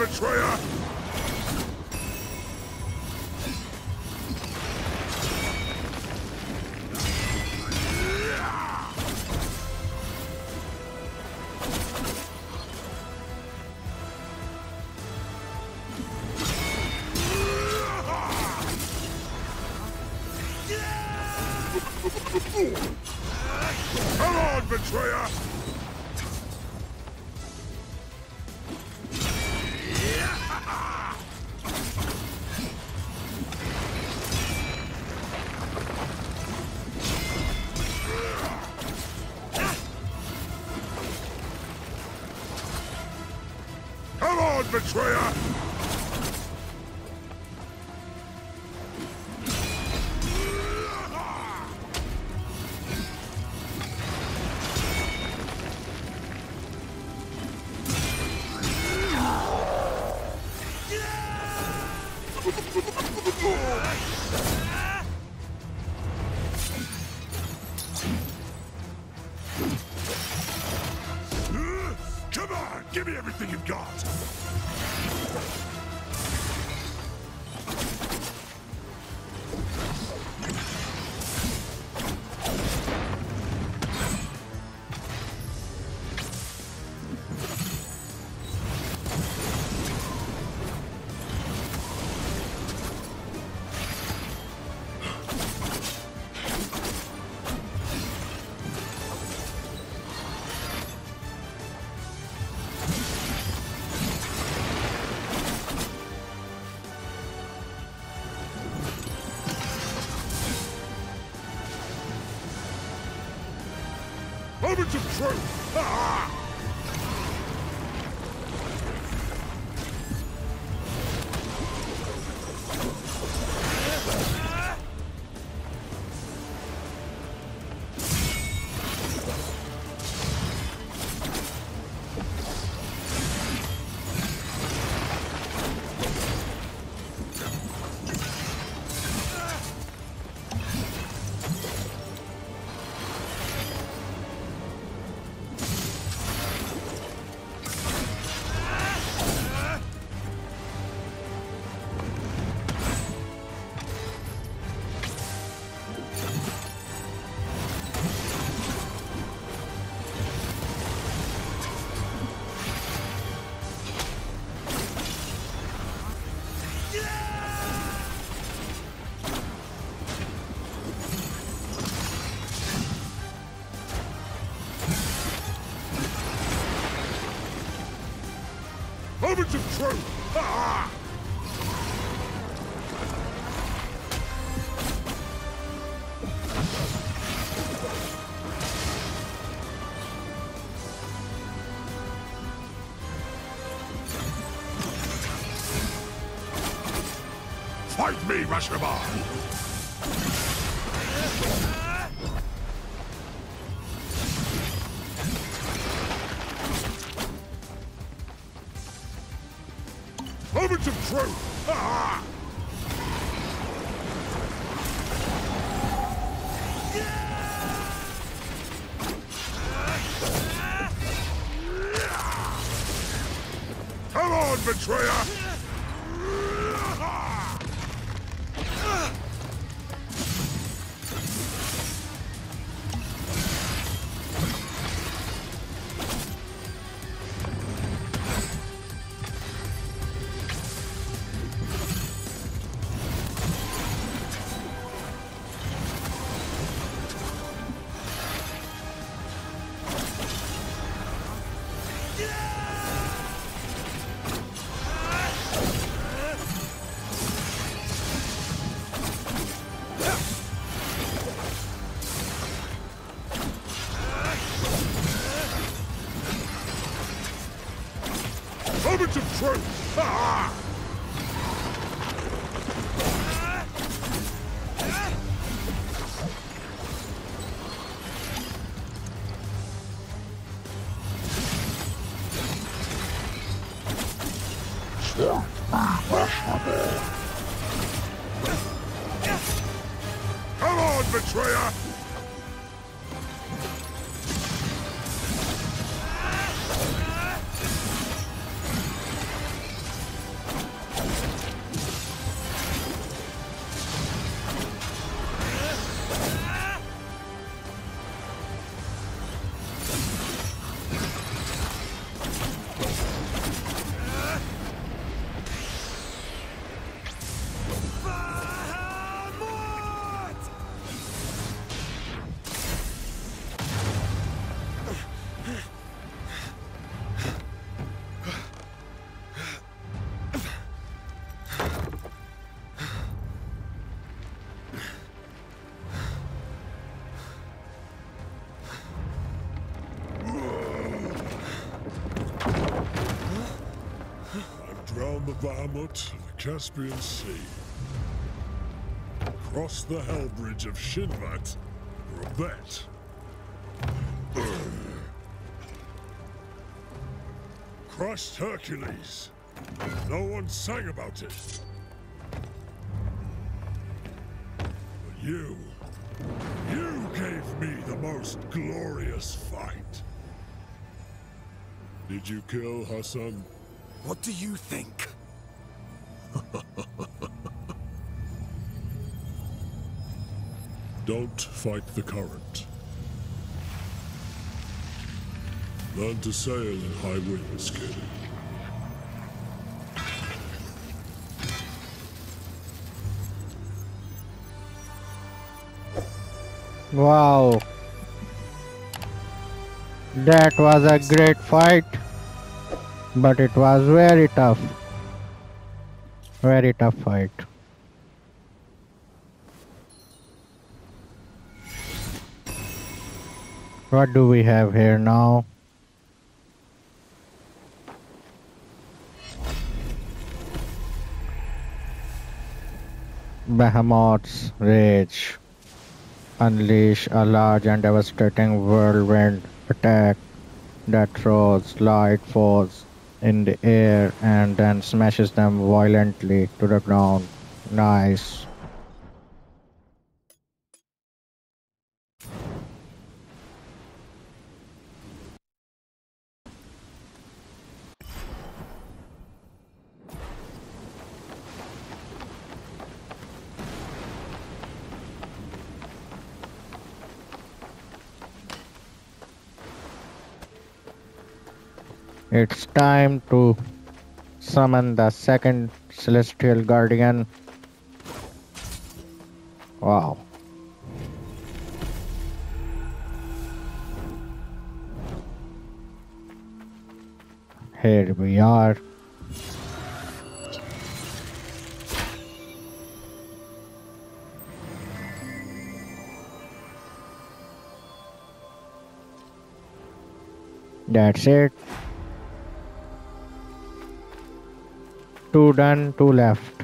betrayer! Come on, betrayer! Come on, betrayer! Come on, give me everything you've got! Moments of truth! Ah! Moments of truth! Ah! Fight me, Rashomon! Moments of truth! Ah! Come on, betrayer! Moments of truth! Ah! Come on, betrayer! I've drowned the Bahamut in the Caspian Sea. Crossed the hell bridge of Shinvat for a bet. Crushed Hercules. No one sang about it. But you gave me the most glorious fight. Did you kill Hassan? What do you think? Don't fight the current. Learn to sail in high winds, kid. Wow. That was a great fight. But it was very tough. Very tough fight. What do we have here now? Bahamut's Rage. Unleash a large and devastating whirlwind attack that throws light foes in the air and then smashes them violently to the ground. Nice. It's time to summon the second Celestial Guardian. Wow. Here we are. That's it. 2 done, 2 left.